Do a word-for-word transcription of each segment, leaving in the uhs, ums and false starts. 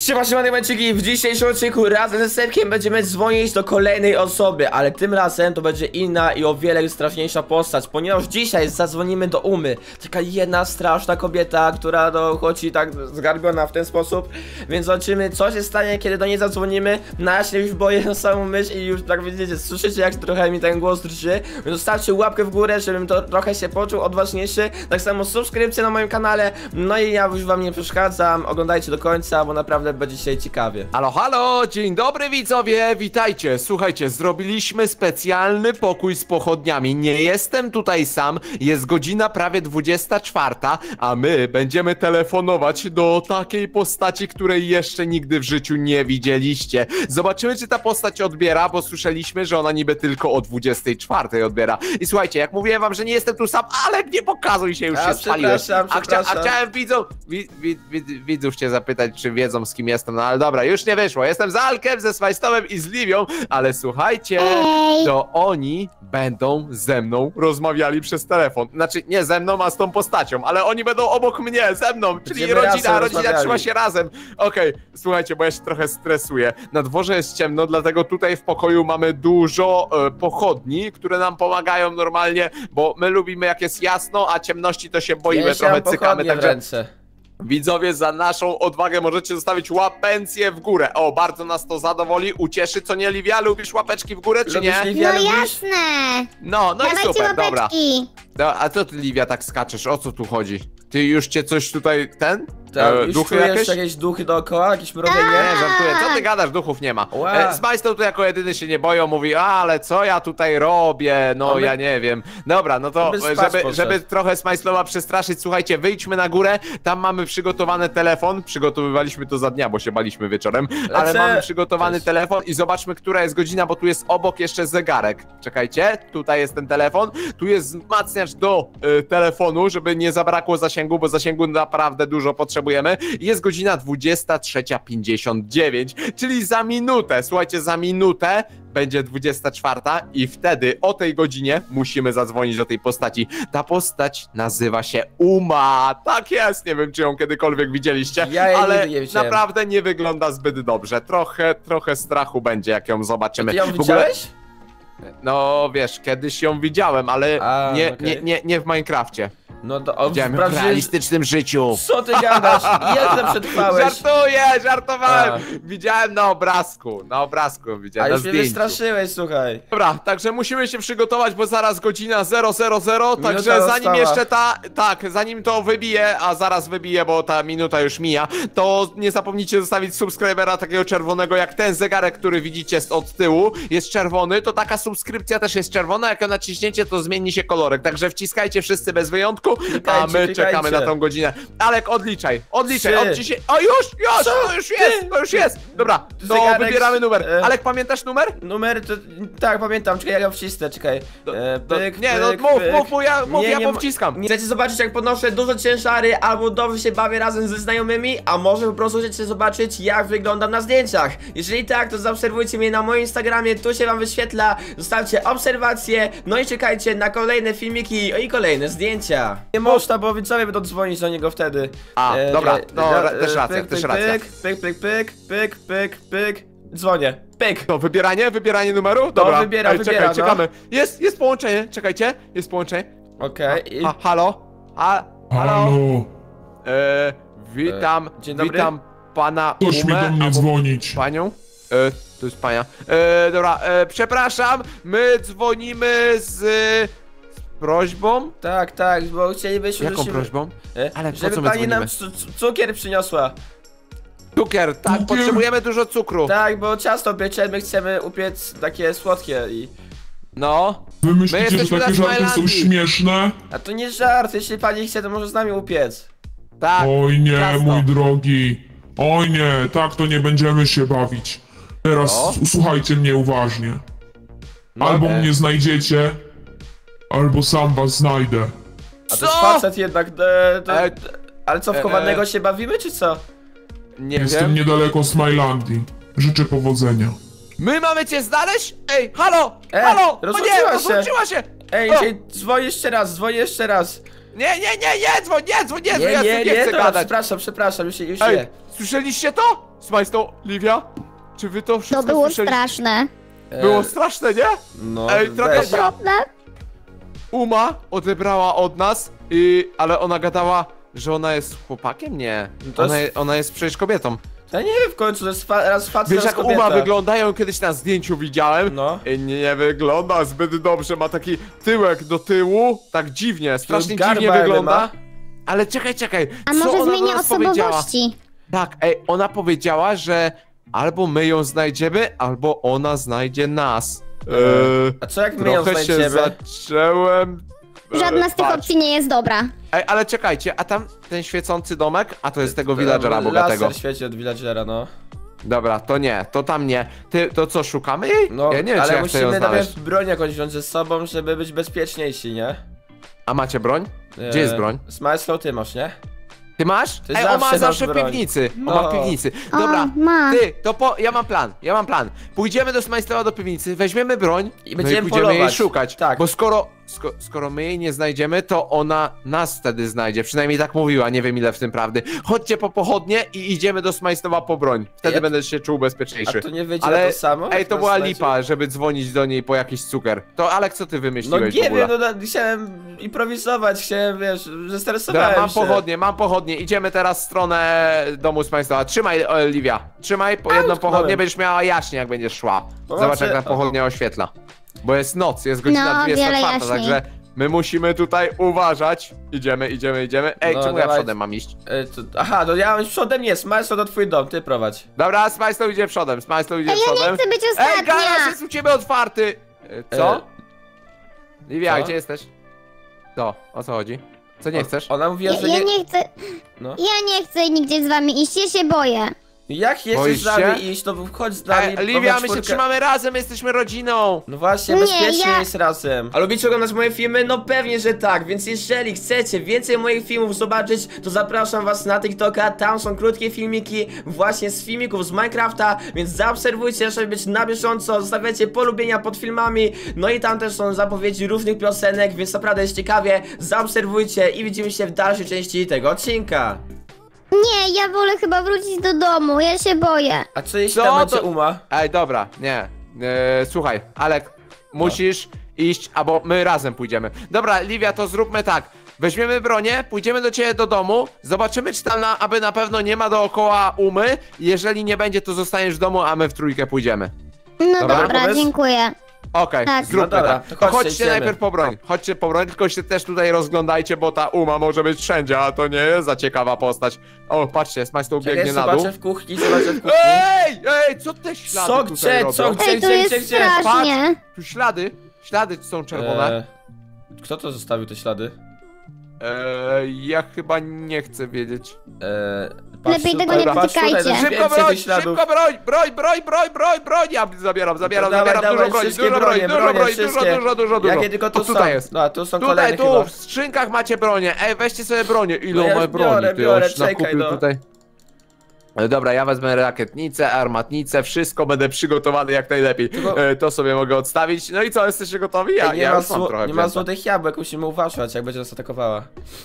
Siema, siema, diamenciki. W dzisiejszym odcinku razem ze Sepkiem będziemy dzwonić do kolejnej osoby, ale tym razem to będzie inna i o wiele straszniejsza postać, ponieważ dzisiaj zadzwonimy do Umy. Taka jedna straszna kobieta, która dochodzi tak zgarbiona w ten sposób, więc zobaczymy, co się stanie, kiedy do niej zadzwonimy. No ja się już boję na samą myśl i już tak widzicie, słyszycie, jak trochę mi ten głos drży, więc zostawcie łapkę w górę, żebym to trochę się poczuł odważniejszy. Tak samo subskrypcję na moim kanale. No i ja już wam nie przeszkadzam, oglądajcie do końca, bo naprawdę będzie dzisiaj ciekawie. Halo, halo, dzień dobry widzowie, witajcie. Słuchajcie, zrobiliśmy specjalny pokój z pochodniami. Nie jestem tutaj sam, jest godzina prawie dwudziesta czwarta, a my będziemy telefonować do takiej postaci, której jeszcze nigdy w życiu nie widzieliście. Zobaczymy, czy ta postać odbiera, bo słyszeliśmy, że ona niby tylko o dwudziestej czwartej odbiera. I słuchajcie, jak mówiłem wam, że nie jestem tu sam, ale nie pokazuj się, już a, się spaliłeś. A, chcia a chciałem widzów, wi wi wi widzów cię zapytać, czy wiedzą, z kim jestem. No ale dobra, już nie wyszło. Jestem z Alkiem, ze Smajstowem i z Livią, ale słuchajcie, Ej. to oni będą ze mną rozmawiali przez telefon. Znaczy, nie ze mną, a z tą postacią, ale oni będą obok mnie, ze mną, czyli Będziemy rodzina, rodzina rozmawiali. trzyma się razem. Okej, okay, słuchajcie, bo ja się trochę stresuję. Na dworze jest ciemno, dlatego tutaj w pokoju mamy dużo e, pochodni, które nam pomagają normalnie, bo my lubimy, jak jest jasno, a ciemności to się boimy, ja trochę cykamy, w także... ręce. Widzowie, za naszą odwagę możecie zostawić łapencję w górę. O, bardzo nas to zadowoli, ucieszy, co nie, Livia? Lubisz łapeczki w górę, czy Lubisz, nie? Livia? No lubisz? jasne! No, no i Dawajcie super, dobra. łapeczki. No, a co ty, Livia, tak skaczesz? O co tu chodzi? Ty już cię coś tutaj, ten? Tak, E, już duchy czujesz jakieś? jakieś duchy dookoła, jakieś mrowienie? Nie, żartuję. Co ty gadasz? Duchów nie ma. Wow. E, Smajstow tu jako jedyny się nie boją, mówi, a, ale co ja tutaj robię? No, No my- ja nie wiem. Dobra, no to, No by spać żeby, poszedł. żeby trochę Smajstowa przestraszyć, słuchajcie, wyjdźmy na górę, tam mamy przygotowany telefon, przygotowywaliśmy to za dnia, bo się baliśmy wieczorem, ale Lecę. mamy przygotowany Cześć. telefon i zobaczmy, która jest godzina, bo tu jest obok jeszcze zegarek. Czekajcie, tutaj jest ten telefon, tu jest wzmacniacz do y, telefonu, żeby nie zabrakło zasięgu, bo zasięgu naprawdę dużo potrzebujemy. Jest godzina dwudziesta trzecia pięćdziesiąt dziewięć, czyli za minutę, słuchajcie, za minutę będzie dwudziesta czwarta i wtedy o tej godzinie musimy zadzwonić do tej postaci. Ta postać nazywa się Uma. Tak jest, nie wiem, czy ją kiedykolwiek widzieliście, Ja jej ale nigdy nie widziałem. naprawdę nie wygląda zbyt dobrze. Trochę, trochę strachu będzie, jak ją zobaczymy. Ty ją W ogóle- widziałeś? No wiesz, kiedyś ją widziałem, ale A, nie, okej. nie, nie, nie w Minecrafcie. No to o, Widziałem ją w sprawdziłeś- realistycznym życiu. Co ty gadasz? Jak to przetrwałeś? Żartuję, żartowałem. A. Widziałem na obrazku, na obrazku A widziałem, na już mnie zdjęciu. wystraszyłeś, słuchaj. Dobra, także musimy się przygotować, bo zaraz godzina zero zero zero, także została. zanim jeszcze ta, tak, zanim to wybije, a zaraz wybije, bo ta minuta już mija, to nie zapomnijcie zostawić subskrybera takiego czerwonego, jak ten zegarek, który widzicie od tyłu, jest czerwony, to taka subskrypcja też jest czerwona, jak ją naciśniecie, to zmieni się kolorek, także wciskajcie wszyscy bez wyjątku, a Klikajcie, my klikajcie. czekamy na tą godzinę. Alek, odliczaj, odliczaj, Trzy. od dzisiaj, o już, już, Co? to już jest, to już jest, dobra, to Zegarek, wybieramy numer. e- Alek, pamiętasz numer? Numer to... Tak, pamiętam, czekaj, ja go wcisnę, czekaj. E, No, pyk, nie, pyk, no mów, pyk. mów, mów, ja, mów, Nie, ja nie mo- powciskam. Nie chcecie zobaczyć, jak podnoszę duże ciężary, albo dobrze się bawię razem ze znajomymi, a może po prostu chcecie zobaczyć, jak wyglądam na zdjęciach. Jeżeli tak, to zaobserwujcie mnie na moim Instagramie, tu się wam wyświetla, zostawcie obserwacje, no i czekajcie na kolejne filmiki i kolejne zdjęcia. Nie można, bo widzowie będą dzwonić do niego wtedy. A, dobra, czekaj, no, ra- ra- też racja, pyk, też pyk, racja. Pyk, pyk, pyk, pyk, pyk, pyk, pyk, dzwonię, pyk. To wybieranie, wybieranie numeru? Dobra, wybiera, Ej, wybiera, czekaj, no. czekamy. Jest, jest połączenie, czekajcie, jest połączenie. Okej, i- Ha, halo? Ha, halo? Halo, E, witam, E, dzień dobry. witam pana ktoś mi Umę, do mnie albo dzwonić. panią. E, to jest pania. E, dobra, e, przepraszam, my dzwonimy z, z prośbą. Tak, tak, bo chcielibyśmy... Jaką żebyśmy- prośbą? E, Ale po żeby co my pani nam dzwonimy? cu- cu- cukier przyniosła. Cukier, tak, Cukier? potrzebujemy dużo cukru. Tak, bo ciasto pieczemy, chcemy upiec takie słodkie i... No. Wy My myślicie, że jesteśmy takie na żarty są Smilandii. śmieszne? A to nie żart, jeśli pani chce, to może z nami upiec. Tak. Oj nie, ciasto. mój drogi. Oj nie, tak to nie będziemy się bawić. Teraz O. s- słuchajcie mnie uważnie. No, Albo e. mnie znajdziecie, albo sam was znajdę. A to Co? jest facet jednak, e, to, E, ale co, w e, chowanego e. się bawimy, czy co? Nie Jestem wiem. niedaleko Smilandii. Życzę powodzenia. My mamy cię znaleźć? Ej, halo! E, halo! O nie, rozłączyła się. rozłączyła się! Ej, O! dzisiaj dzwoń jeszcze raz, dzwoń jeszcze raz. Nie, nie, nie, nie, dzwoń, nie, dzwoń, nie, dzwoń, Nie, ja nie, nie, nie, chcę dobra, gadać. przepraszam, przepraszam, już, już Ej, nie. słyszeliście to? Smajsto, Livia, czy wy to wszystko To było słyszeliście? straszne. Było E, straszne, nie? No, Ej, trochę weź. pra- Okropne. Uma odebrała od nas, i, ale ona gadała, że ona jest chłopakiem? Nie. No to Ona, jest- ona jest przecież kobietą. Ja nie wiem w końcu, to jest fa raz facet, Wiesz raz jak kobieta. Uma wyglądają, kiedyś na zdjęciu widziałem. No. I nie wygląda zbyt dobrze, ma taki tyłek do tyłu, tak dziwnie, strasznie garba dziwnie jakby wygląda. ma. Ale czekaj, czekaj, A co może ona do zmienia nas powiedziała? osobowości? Tak, ej, ona powiedziała, że albo my ją znajdziemy, albo ona znajdzie nas. Eee, A co jak my ją trochę się znajdziemy? zacząłem... e, Żadna z tych bać. opcji nie jest dobra. Ej, ale czekajcie, a tam ten świecący domek? A to jest tego To- villagera bogatego. Laser świeci od villagera, no. Dobra, to nie, to tam nie. Ty, to co, szukamy jej? No, ja nie wiem, ale czy ja chcę ją musimy znaleźć. nawet broń jakąś wziąć ze sobą, żeby być bezpieczniejsi, nie? A macie broń? Gdzie E, jest broń? Smile Slow ty masz, nie? Ty masz? Ty Ej, on ma zawsze zawsze masz w broń. piwnicy. On No. ma w piwnicy. Dobra, O, ma. ty, to po... ja mam plan, ja mam plan. Pójdziemy do Smajstowa do piwnicy, weźmiemy broń I no będziemy i pójdziemy jej polować. szukać. Tak. Bo skoro, sko, skoro my jej nie znajdziemy, to ona nas wtedy znajdzie. Przynajmniej tak mówiła, nie wiem ile w tym prawdy. Chodźcie po pochodnie i idziemy do Smajstowa po broń. Wtedy Ja- będę się czuł bezpieczniejszy. A to nie wyjdzie Ale, na to samo? ej, jak to nas była znajdzie? lipa, żeby dzwonić do niej po jakiś cukier. To, Alek, co ty No wymyśliłeś w nie ogóle? wiem, no, no chciałem improwizować, chciałem, wiesz, zestresowałem Dobra, mam się. pochodnie, mam pochodnie. Idziemy teraz w stronę domu z państwa. Trzymaj, Oliwia. Trzymaj po jedną utknąłem. pochodnię, będziesz miała jaśnie, jak będziesz szła. Pomocy. Zobacz, jak ta pochodnia oświetla. Bo jest noc, jest godzina No, dwudziesta czwarta, wiele jaśniej. także my musimy tutaj uważać. Idziemy, idziemy, idziemy. Ej, No, czemu ja dawaj. przodem mam iść? E, to, aha, no ja mam iść przodem, nie, Smile Slow to twój dom, ty prowadź. Dobra, Smajslow idzie przodem, Smajslow idzie Ej, ja przodem. nie chcę być Ej, ostatnia! garaż jest u ciebie otwarty! E, Co? E, Livia, co? gdzie jesteś? To, o co chodzi? Co nie chcesz? Ona mówiła, Ja, że ja nie... nie chcę, No. ja nie chcę nigdzie z wami iść, ja się boję. Jak chcesz Boisz z nami się? iść, to chodź z nami. Ej, bo we Livia, my się czwórkę- trzymamy razem, jesteśmy rodziną! No właśnie, Nie, bezpiecznie ja- jest razem. A lubicie oglądać moje filmy? No pewnie, że tak, więc jeżeli chcecie więcej moich filmów zobaczyć, to zapraszam was na TikToka, tam są krótkie filmiki właśnie z filmików z Minecrafta, więc zaobserwujcie, żeby być na bieżąco, zostawiacie polubienia pod filmami, no i tam też są zapowiedzi różnych piosenek, więc naprawdę jest ciekawie, zaobserwujcie i widzimy się w dalszej części tego odcinka. Nie, ja wolę chyba wrócić do domu, ja się boję. A co jeśli Co tam będzie to- Uma? Ej, dobra, nie. E, słuchaj, Alek, musisz iść, albo my razem pójdziemy. Dobra, Livia, to zróbmy tak. Weźmiemy bronię, pójdziemy do ciebie do domu, zobaczymy, czy tam na, aby na pewno nie ma dookoła Umy. Jeżeli nie będzie, to zostaniesz w domu, a my w trójkę pójdziemy. No Dobra, dobra, pomysł? dziękuję. Okej, Tak. zróbmy No dobra, tak. to To chodźcie, chodźcie idziemy. najpierw po broń. Chodźcie po broń, tylko się też tutaj rozglądajcie, bo ta Uma może być wszędzie, a to nie jest za ciekawa postać. O, patrzcie, Smajstow Czekaj, biegnie na dół. zobaczę w kuchni, zobaczę w kuchni. Ej, ej, co te ślady Co tutaj gdzie, robią? co gdzie, Ej, to gdzie, jest gdzie, gdzie? strasznie. Tu ślady, ślady są czerwone. Eee, kto to zostawił te ślady? Eee, ja chyba nie chcę wiedzieć. Eee, Lepiej tego nie patrz tutaj, dotykajcie. to jest Szybko więcej broń, tych śladów. szybko broń, broń, broń, broń, broń, broń, ja zabieram, zabieram, No dawaj, zabieram, dawaj, dużo broni, wszystkie dużo broni, bronie, dużo bronie, broni, dużo, wszystkie. dużo, dużo, dużo. Jakie tylko tu O, tutaj są. jest. No, tu są Tutaj, kolejne tu, chyba. w skrzynkach macie bronię, ej, weźcie sobie bronię, ile No ja ma już broni, biorę, ty biorę, już czekaj, nakupił no. tutaj. E, Dobra, ja wezmę rakietnicę, armatnicę, wszystko będę przygotowany jak najlepiej. Tylko- E, to sobie mogę odstawić. No i co, jesteście gotowi? Ja, Ej, nie ja ma, już mam zło- trochę nie ma wzięte. złotych jabłek, musimy uważać, jak będzie nas atakowała.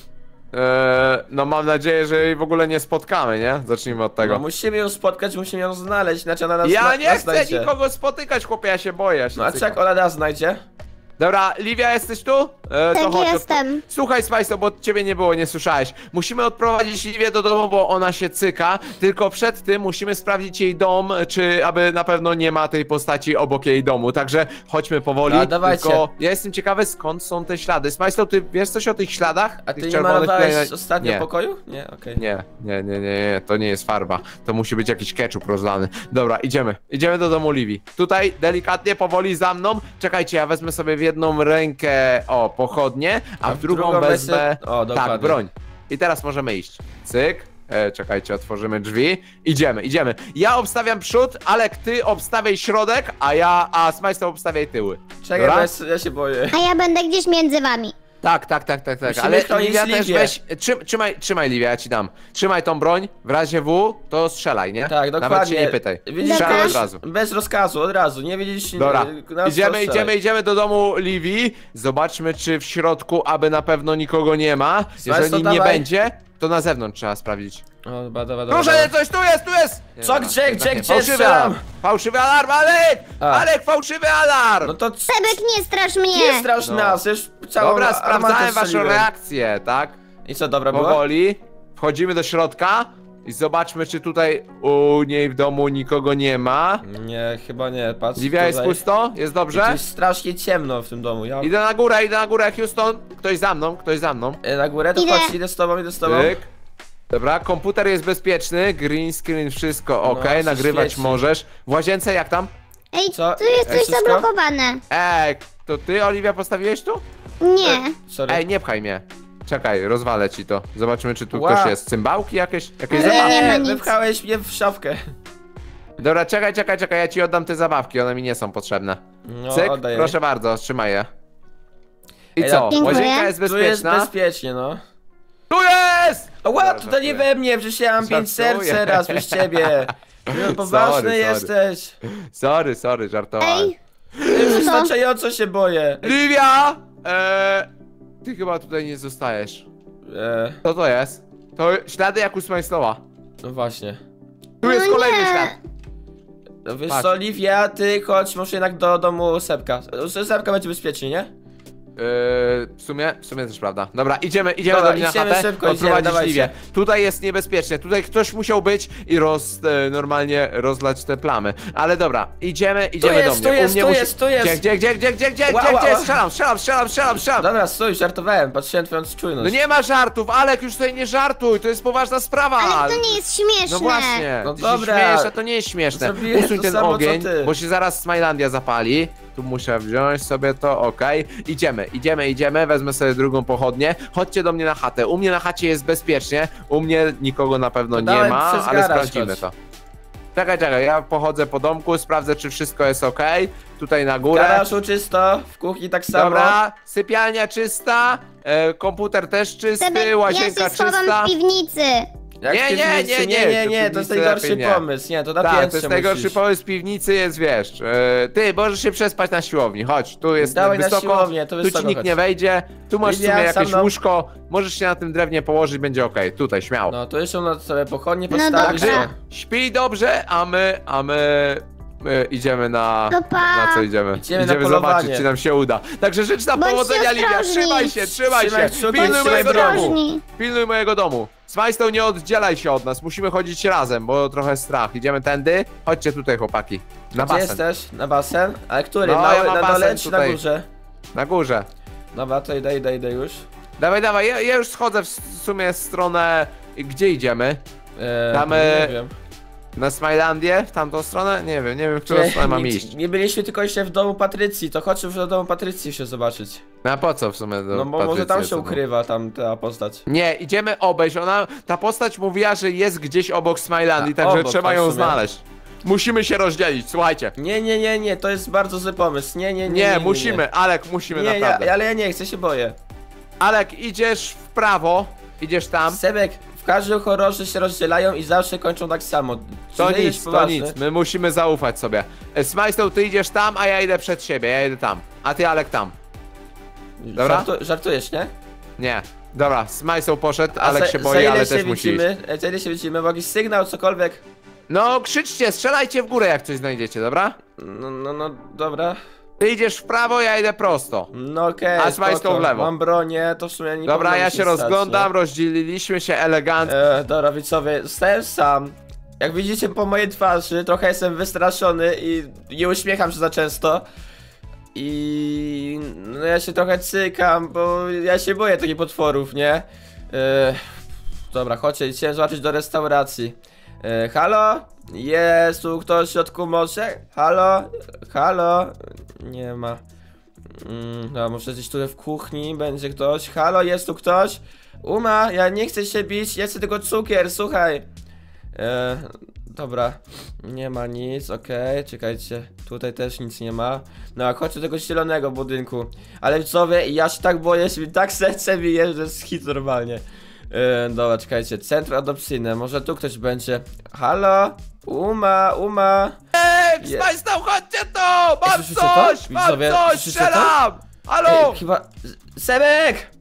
E, no mam nadzieję, że jej w ogóle nie spotkamy, nie? Zacznijmy od tego. No musimy ją spotkać, musimy ją znaleźć, inaczej ona nas Ja na, nie nas chcę znajdzie. nikogo spotykać, chłopie, ja się boję. Ja się No a co cykam. jak ona nas znajdzie? Dobra, Livia, jesteś tu? E, Tak, to chodź, jestem. Słuchaj, Smajsto, bo ciebie nie było, nie słyszałeś. Musimy odprowadzić Livię do domu, bo ona się cyka. Tylko przed tym musimy sprawdzić jej dom, czy aby na pewno nie ma tej postaci obok jej domu. Także chodźmy powoli. A, dawajcie. Tylko ja jestem ciekawy, skąd są te ślady. Smajsto, ty wiesz coś o tych śladach? A Tych ty nie czerwonych malowałeś tutaj- ostatnio nie. pokoju? Nie, okej. Nie, nie, nie, nie, nie, to nie jest farba. To musi być jakiś ketchup rozlany. Dobra, idziemy. Idziemy do domu Livii. Tutaj delikatnie, powoli za mną. Czekajcie, ja wezmę sobie w jedną rękę, o, pochodnie, a, A w w drugą, drugą wezmę, weźmy- o, dokładnie. tak, broń. I teraz możemy iść. Cyk. E, czekajcie, otworzymy drzwi. Idziemy, idziemy. Ja obstawiam przód, Alek, ty obstawiaj środek, a ja, a Smajsto obstawiaj tyły. Czekaj, Dobra? bo ja, s- ja się boję. A ja będę gdzieś między wami. Tak, tak, tak, tak, tak. Musimy Ale chronić Livia też Livię. weź. Trzym, trzymaj, trzymaj Livia, ja ci dam. Trzymaj tą broń, w razie W to strzelaj, nie? Tak, dokładnie. Nawet się nie pytaj. Widzisz Strzelaj kogoś? od razu. Bez rozkazu, od razu, nie widzisz Dobra, y, nas, idziemy, to idziemy, strzelaj. idziemy do domu Livii. Zobaczmy, czy w środku, aby na pewno nikogo nie ma. Słuchaj, Jeżeli to nie dawaj. będzie, to na zewnątrz trzeba sprawdzić. O, dobra, dobra, dobra. Proszę, coś tu jest, tu jest! Nie, Co, dobra, gdzie, jednak gdzie, nie. gdzie Fałszywy strzelam? alarm! Fałszywy alarm, Alek! A. Alek, fałszywy alarm! No to c- Sebek, nie strasz mnie! nie strasz No. nas, już całą Dobra, armatę sprawdzałem waszą strzeliłem. reakcję, tak? I co, dobra było? Powoli. Wchodzimy do środka i zobaczmy, czy tutaj u niej w domu nikogo nie ma. Nie, chyba nie, patrz Livia, jest tutaj. pusto? Jest dobrze? Jest strasznie ciemno w tym domu, ja... Idę na górę, idę na górę, Houston. Ktoś za mną, ktoś za mną. E, Na górę, to Idę. chodź, idę z tobą, idę z tobą. Tyk. Dobra, komputer jest bezpieczny, green screen, wszystko ok, się nagrywać świeci. możesz. W łazience jak tam? Ej, Co? tu jest Ej, coś wszystko? zablokowane. Ej, to ty, Oliwia, postawiłeś tu? Nie. Sorry. Ej, nie pchaj mnie. Czekaj, rozwalę ci to. Zobaczymy, czy tu Ła. ktoś jest. Cymbałki jakieś? Jakieś Ej, zabawki? nie ma Eee, nic. wypchałeś mnie w szafkę. Dobra, czekaj, czekaj, czekaj, ja ci oddam te zabawki, one mi nie są potrzebne. No, Cyk, oddaję. proszę bardzo, trzymaj je. I Ej, co? dziękuję. Łazienka jest Tu jest bezpieczna? bezpiecznie, no. Tu jest! O, ła, Dobra, tutaj nie żartuję. we mnie, przecież ja mam pięć Żartuję. serc teraz przez ciebie. No, poważny sorry. jesteś. Sorry, sorry, żartowałem. Ej, Już wystarczająco się boję. Livia! Eee, ty chyba tutaj nie zostajesz. E, Co to jest? To ślady jak u Smajslowa. no właśnie. Tu jest No kolejny nie. ślad. No wiesz Patrz. co, Livia, ty chodź, może jednak do domu Sepka. Sepka będzie bezpiecznie, nie? Eee, w sumie, w sumie też prawda. Dobra, idziemy, idziemy Dobra, do mnie na idziemy chatę, szybko, idziemy, odprowadzić dawajcie. Livię. Tutaj jest niebezpiecznie, tutaj ktoś musiał być i roz, e, normalnie rozlać te plamy. Ale dobra, idziemy, idziemy jest, do mnie. tu jest, U mnie tu musi... jest, tu jest. Gdzie, gdzie, gdzie, gdzie, gdzie, Ła, gdzie, ła, gdzie? ła. Strzelam, strzelam, strzelam, strzelam, strzelam. Dobra, stój, żartowałem, patrzyłem twoją czujność. No nie ma żartów, Alek, już tutaj nie żartuj, to jest poważna sprawa. ale to nie jest śmieszne. No właśnie, No ty dobra. się śmiejesz, a to nie jest śmieszne. Zrobiłem Usuń to ten samo, co ogień, ty. bo się zaraz Smilandia zapali. Tu muszę wziąć sobie to, okej. Idziemy, idziemy, idziemy, wezmę sobie drugą pochodnię. Chodźcie do mnie na chatę, u mnie na chacie jest bezpiecznie, u mnie nikogo na pewno nie Dałem ma, przez ale garaż, sprawdzimy chodź. to. Czekaj, czekaj, ja pochodzę po domku, sprawdzę, czy wszystko jest okej. Tutaj na górę. Garażu czysto, w kuchni tak samo. Dobra, sypialnia czysta, e, komputer też czysty, Sebek, ja łazienka się schowam czysta. w piwnicy. Jak Nie, w nie, piwnicy? nie, nie, nie, nie, nie, w to jest piwnicy najgorszy lepiej nie. pomysł, nie, to na Tak, to piętrze jest najgorszy musisz. pomysł w piwnicy jest, wiesz, e, ty możesz się przespać na siłowni, chodź, tu jest Dawaj na wysoko, siłownię, to tu wysoko ci nikt chodź. nie wejdzie, tu masz w Livia, sumie za jakieś mną. łóżko, możesz się na tym drewnie położyć, będzie okej, tutaj, śmiało. No, to jeszcze na sobie pochodnie No postawić. dobra. Także śpij dobrze, a my, a my... my idziemy na... To pa. Na co idziemy? Idziemy na zobaczyć, polowanie. czy nam się uda. Także życz na Bądźcie powodzenia, Livia, ostrożni. trzymaj się, trzymaj Trzymaj się, kciuki, pilnuj trzymaj mojego broń. domu. Ostrożni. Pilnuj mojego domu. Smajstow, nie oddzielaj się od nas, musimy chodzić razem, bo trochę strach. Idziemy tędy? Chodźcie tutaj, chłopaki. Na Gdzie basen. jesteś? Na basen? Ale który? No, Mały, ja mam na dole basen czy na tutaj. górze? Na górze. Dobra, to idę, idę, idę już. Dawaj, dawaj, ja, ja już schodzę w sumie w stronę... Gdzie idziemy? Eee, Tam, e, nie wiem. Na Smilandię? W tamtą stronę? Nie wiem, nie wiem, w którą Nie, stronę mam nie, iść. nie byliśmy tylko jeszcze w domu Patrycji, to chodź już do domu Patrycji się zobaczyć. No a po co w sumie do No bo może tam Patrycji się jest? ukrywa tam ta postać. Nie, idziemy obejść, ona... Ta postać mówiła, że jest gdzieś obok Smilandii, A, także obok, trzeba tak, ją w sumie. znaleźć. Musimy się rozdzielić, słuchajcie. Nie, nie, nie, nie, to jest bardzo zły pomysł. Nie, nie, nie. Nie, nie, nie, musimy, Alek, musimy Nie, naprawdę. ja, ale ja nie chcę, się boję. Alek, idziesz w prawo, idziesz tam. Sebek, w każdym horrorze się rozdzielają i zawsze kończą tak samo. To Czy ty nic, jesteś to poważny? nic, my musimy zaufać sobie. E, Smajstow, ty idziesz tam, a ja idę przed siebie, ja idę tam. A ty, Alek, tam. Dobra? Żartu, żartujesz, nie? Nie. Dobra, Smajstow poszedł, A Alek za- się za boi, ile ale się też musi iść. widzimy? E, Za ile się widzimy? Bo jakiś sygnał, cokolwiek? No, krzyczcie, strzelajcie w górę, jak coś znajdziecie, dobra? No, no, no, dobra. Ty idziesz w prawo, ja idę prosto. No okej, A Smajstow spoko. w lewo. Mam bronię, to w sumie nie Dobra, powinno ja mi się stać, rozglądam, rozdzieliliśmy się elegancko. nie? E, dobra, widzowie, zostałem sam. Jak widzicie po mojej twarzy, trochę jestem wystraszony i nie uśmiecham się za często. I no ja się trochę cykam, bo ja się boję takich potworów, nie? E, dobra, chodźcie, chciałem zobaczyć do restauracji. E, halo? Jest tu ktoś w środku może? Halo? Halo? Nie ma. Mm, no, może gdzieś tutaj w kuchni będzie ktoś. Halo, jest tu ktoś? Uma, ja nie chcę się bić, ja chcę tylko cukier, słuchaj. E, dobra, nie ma nic, okej, czekajcie, tutaj też nic nie ma. No, a chodź do tego zielonego budynku. Ale widzowie, ja się tak boję, że mi tak serce bije, że jest hit normalnie. E, dobra, czekajcie, centrum adopcyjne, może tu ktoś będzie. Halo? Uma, Uma. Ej, Je- Smajstow, chodźcie tu! Mam Słyszycie to? coś, mam Widzowie, coś, słyszycie to? strzelam! Halo! Ej, chyba... Sebek!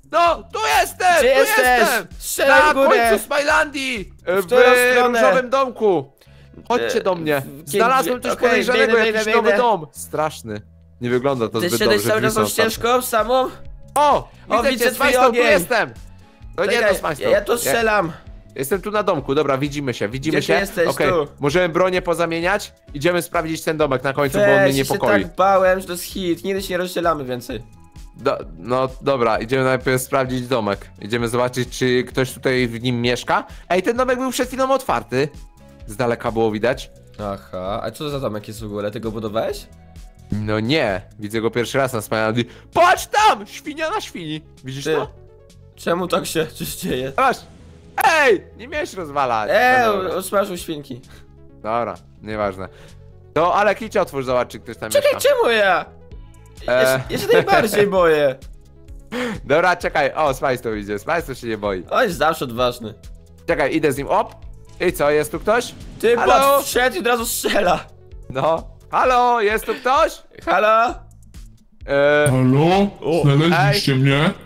No, tu jestem! Gdzie tu jesteś? jestem! Strzelaj Na w górę! końcu Smilandii! W, W którą w stronę? różowym domku! Chodźcie do mnie! Gdzie- Znalazłem gdzie- coś okej, podejrzanego, biegnę, jakiś biegnę, nowy biegnę. dom! Straszny. Nie wygląda to Ty zbyt szedłeś dobrze. cały czas drzwi tą są otwarte. ścieżką samą? O! O, Widzę widzę cię, twój Smajstow, tu ogień. jestem! No nie, Czekaj, to Smajstow. ja, ja tu strzelam. Jestem tu na domku, dobra, widzimy się, widzimy Gdzie ty się. jesteś? Okej, Tu. możemy bronię pozamieniać. Idziemy sprawdzić ten domek na końcu, bo on mnie Weź, ja się niepokoi. tak bałem, że to jest hit. Nigdy się nie rozdzielamy więcej. Do, no dobra, idziemy najpierw sprawdzić domek. Idziemy zobaczyć, czy ktoś tutaj w nim mieszka. Ej, ten domek był przed chwilą otwarty. Z daleka było widać. Aha, a co to za domek jest w ogóle? Ty go budowałeś? No nie, widzę go pierwszy raz na Smilandii. Patrz tam! Świnia na świni. Widzisz Ty, to? czemu tak się coś dzieje? Masz. Ej, nie miałeś rozwalać. Eee, No dobra. usmażył świnki. Dobra, nieważne. To Alek, idź otwórz, zobacz, czy ktoś tam Czekaj, mieszka. czemu ja? Ja, się, Eee. ja się najbardziej boję. Dobra, czekaj, o, Smajstow idzie, Smajstow się nie boi. On jest zawsze odważny. Czekaj, idę z nim, op. I co, jest tu ktoś? Ty, Halo? patrz, wszedł i od razu strzela. No. Halo, jest tu ktoś? Halo? Eee, Halo? O, Znaleźliście mnie? E,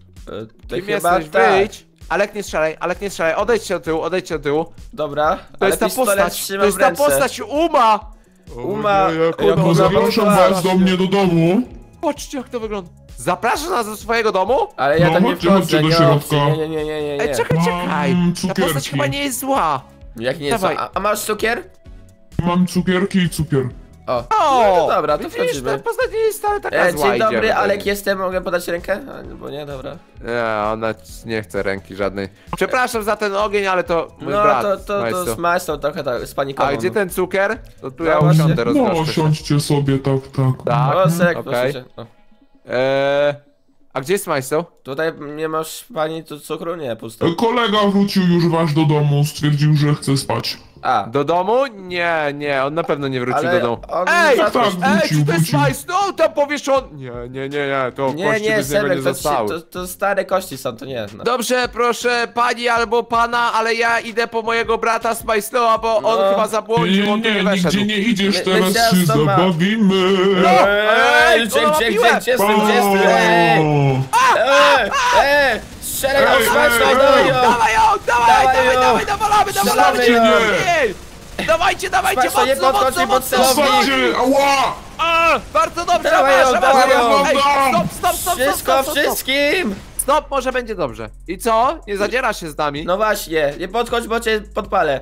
to kim chyba jesteś? tak. Wyjdź. Alek, nie strzelaj, Alek, nie strzelaj, odejdźcie do tyłu, odejdźcie do tyłu. Dobra, To ale jest ta pistolet postać, trzymam to jest w ta ręce. postać, Uma! Uma, Ojej, jak jak ona ona No zapraszam wygląda. was do mnie do domu. Patrzcie, jak to wygląda. Zapraszasz nas do swojego domu? Ale ja No, tam nie chodźcie, wchodzę, chodźcie do nie środka. opcji, nie, nie, nie, nie, nie, nie. Ej, czekaj, Mam czekaj. Ta postać cukierki. chyba nie jest zła. Jak nie jest, Dawaj. a, a masz cukier? Mam cukierki i cukier. O, O! no to dobra, to Widzisz, wchodzimy. ta postać nie jest wcale taka E, zła. dzień dobry, idziemy do Alek niej. jestem, mogę podać rękę? A, bo nie, dobra. Nie, ona nie chce ręki żadnej. Przepraszam za ten ogień, ale to mój No brat. to, to, to Majstu. z Majstą trochę tak spanikował. A gdzie ten cukier? To tu No ja właśnie. usiądę, No, rozgoszczę się. siądźcie sobie, tak, tak. Tak, O, serek, okej. proszę cię. O. Eee, a gdzie jest Majstu? Tutaj nie masz pani tu cukru? Nie, pusto. Kolega wrócił już wasz do domu, stwierdził, że chce spać. A, Do domu? Nie, nie, on na pewno nie wróci Ale do domu. on Ej, za- tak, ej, wrócił, czy to jest wrócił. Majstu? Tam powiesz on... Nie, nie, nie, nie, to nie, kości nie, by z niego Sebek, nie to, ci- zostały. to, to stare kości są, to nie. No. Dobrze, proszę pani albo pana, ale ja idę po mojego brata z Majstoła, bo on No. chyba Nie, zabłądził, nie, on tu nie nie, weszedł. nigdzie nie idziesz, My- teraz my się ciasto ma. zabawimy. No. Ej, Ej, gdzie, ona ma gdzie, piłę. gdzie, gdzie, jestem, gdzie, jestem, ej, ej, ej, strzelaj ją, Ej, Smajstą, ej, dawaj ej. ją! Dawaj ją, dawaj, Dawaj dawaj, ją. dawaj, dawaj, dawaj, Strzelamy dawaj, ją. Ej, Dawajcie, dawajcie, Smajstą, nie mocno, podchodź mocno, mi pod mocno. celownik. Zobaczcie, ała! A, bardzo dobrze, Dawaj ją, masz, dawaj masz, ją. masz. Ej, stop, stop, stop, stop, Wszystko stop, stop, stop. wszystkim! Stop, może będzie dobrze. I co? Nie zadziera się z nami? No właśnie, nie podchodź, bo cię podpalę.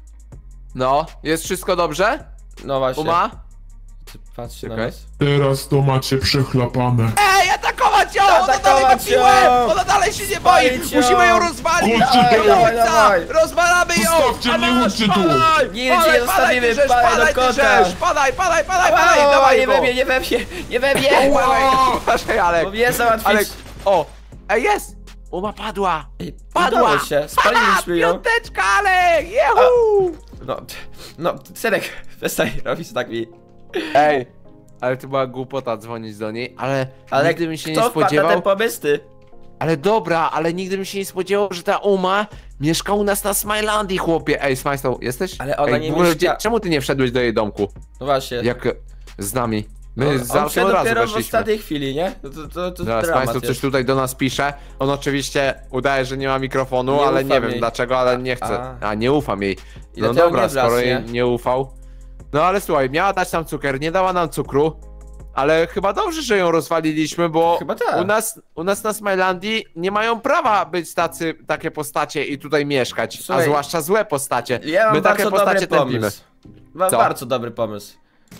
No, jest wszystko dobrze? No właśnie. Uma? Ty patrz na Czekaj. nas. Teraz to macie przechlapane. Ej, atakować ją! Ona dalej ma Atakować piłę! ją! Ona dalej się nie boi! Spalić ją! Musimy ją rozwalić! Chodźcie Do tu! Dawaj, końca! dawaj. Rozwalamy ją! Zostawcie A mnie, masz, chodźcie tu. padaj! Nigdy cię Padaj, nie zostawimy, padaj, ty rzecz, padaj do padaj, ty kota. rzecz. Padaj, padaj, padaj, padaj! O, Dawaj nie go! we mnie, nie we mnie, nie we mnie! Dawaj, uważaj, Alek! Bo mnie załatwić. Alek, o! Ej, jest! Uma padła! Ej, Padła! udało się, spaliliśmy ją. Piąteczka, Alek! Jehu! No, no, Serek, przestań robić tak mi. Ej, ale to była głupota dzwonić do niej, ale, Ale nigdy bym się kto nie wpadł na spodziewał. ten pomysł, ty? Ale dobra, ale nigdy bym się nie spodziewał, że ta Uma mieszka u nas na Smilandii, chłopie. Ej, Smajstow, jesteś? Ale ona Ej, nie w ogóle, mieszka- gdzie, czemu ty nie wszedłeś do jej domku? No właśnie. Jak z nami? My on, z on Alkiem wszedł od razu dopiero w weszliśmy. ostatniej chwili, nie? To, to, to, to Teraz dramat Państwo coś jest. tutaj do nas pisze. On oczywiście udaje, że nie ma mikrofonu, Nie ale ufam nie wiem jej. dlaczego, ale nie chce. A. A, nie ufam jej. I No dlatego dobra, nie wlazł, skoro jej nie? nie ufał. No ale słuchaj, miała dać nam cukier, nie dała nam cukru. Ale chyba dobrze, że ją rozwaliliśmy, bo Chyba tak. u nas, u nas na Smilandii nie mają prawa być tacy, takie postacie i tutaj mieszkać, Słuchaj, a zwłaszcza złe postacie. Ja mam My takie bardzo postacie dobry tępimy. pomysł. Mam Co? bardzo dobry pomysł.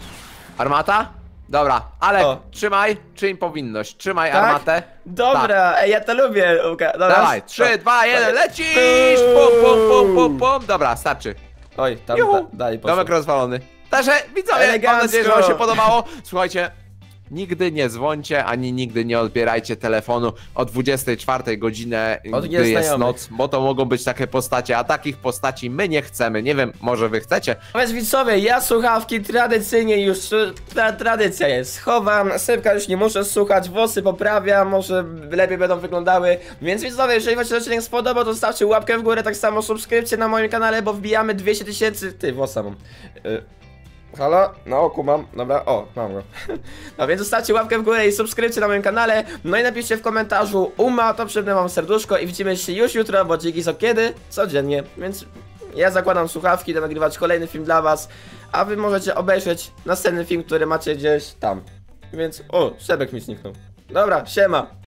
Armata? Dobra, ale O. trzymaj, czyń powinność, trzymaj Tak? armatę. Dobra, ej, ja to lubię, Łuka. Dobra. Dawaj, trzy, O. dwa, jeden, Dawaj. lecisz! Pum, pum, pum, pum, pum. Dobra, starczy. Oj, tam Juhu. da, dalej poszło. Domek rozwalony. Także widzowie, Elegancko. mam nadzieję, że wam się podobało. Słuchajcie, nigdy nie dzwońcie, ani nigdy nie odbierajcie telefonu o dwudziestej czwartej godzinę, Od gdy jest nieznajomych. noc, bo to mogą być takie postacie, a takich postaci my nie chcemy. Nie wiem, może wy chcecie? Więc widzowie, ja słuchawki tradycyjnie już, tra tradycja jest, chowam, Sebka już nie muszę słuchać, włosy poprawiam, może lepiej będą wyglądały. Więc widzowie, jeżeli wam się ten odcinek spodobał, to zostawcie łapkę w górę, tak samo subskrypcję na moim kanale, bo wbijamy dwieście tysięcy, ty, włosa mam. Y Halo? No oku mam, dobra, o, mam go. No więc zostawcie łapkę w górę i subskrypcję na moim kanale. No i napiszcie w komentarzu Uma, to przypnę wam serduszko i widzimy się już jutro, bo dziki są kiedy? Codziennie, więc ja zakładam słuchawki, idę nagrywać kolejny film dla was, a wy możecie obejrzeć następny film, który macie gdzieś tam. Więc, o, Sebek mi zniknął. Dobra, siema.